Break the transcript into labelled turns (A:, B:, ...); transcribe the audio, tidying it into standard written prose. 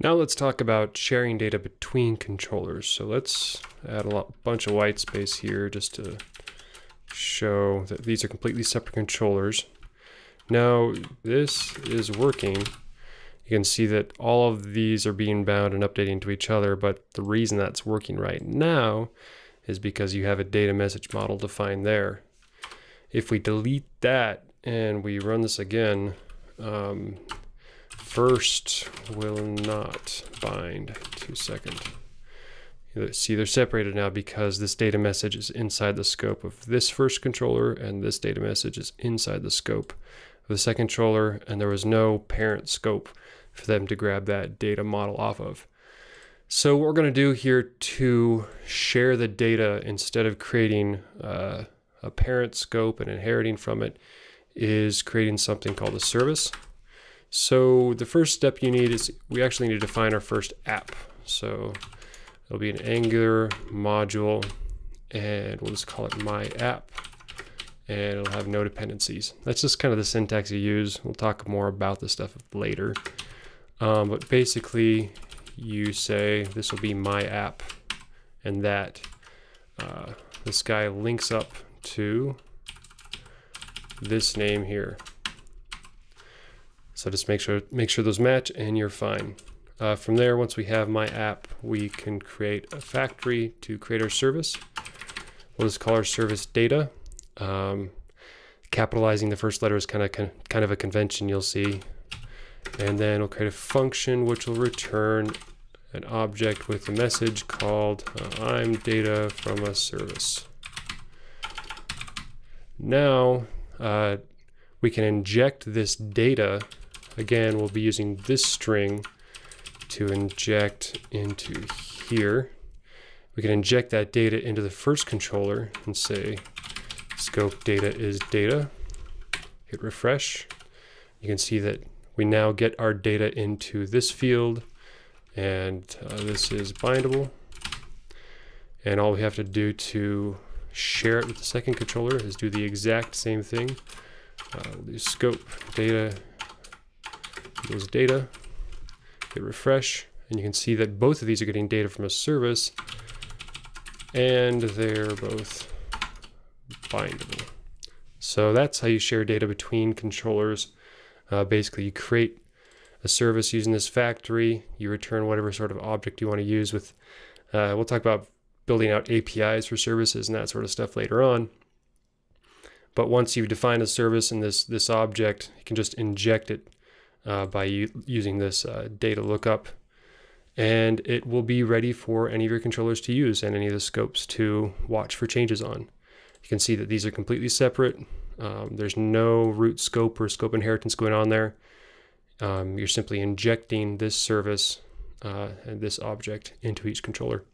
A: Now let's talk about sharing data between controllers. So let's add a bunch of white space here just to show that these are completely separate controllers. Now this is working. You can see that all of these are being bound and updating to each other, but the reason that's working right now is because you have a data message model defined there. If we delete that and we run this again, first will not bind to second. See, they're separated now because this data message is inside the scope of this first controller and this data message is inside the scope of the second controller, and there was no parent scope for them to grab that data model off of. So what we're going to do here to share the data instead of creating a parent scope and inheriting from it is creating something called a service. So the first step you need is we actually need to define our first app. So it'll be an Angular module, and we'll just call it my app, and it'll have no dependencies. That's just kind of the syntax you use. We'll talk more about this stuff later. But basically you say this will be my app, and that this guy links up to this name here. So just make sure those match and you're fine. From there, once we have my app, we can create a factory to create our service. We'll just call our service data. Capitalizing the first letter is kind of a convention you'll see. And then we'll create a function which will return an object with a message called I'm data from a service. Now we can inject this data. Again, we'll be using this string to inject into here. We can inject that data into the first controller and say scope data is data. Hit refresh. You can see that we now get our data into this field, and this is bindable. And all we have to do to share it with the second controller is do the exact same thing. We'll do scope data is data, hit refresh, and you can see that both of these are getting data from a service, and they're both bindable. So that's how you share data between controllers. Basically, you create a service using this factory, you return whatever sort of object you want to use with, we'll talk about building out APIs for services and that sort of stuff later on. But once you've defined a service in this object, you can just inject it by using this data lookup, and it will be ready for any of your controllers to use and any of the scopes to watch for changes on. You can see that these are completely separate. There's no root scope or scope inheritance going on there. You're simply injecting this service and this object into each controller.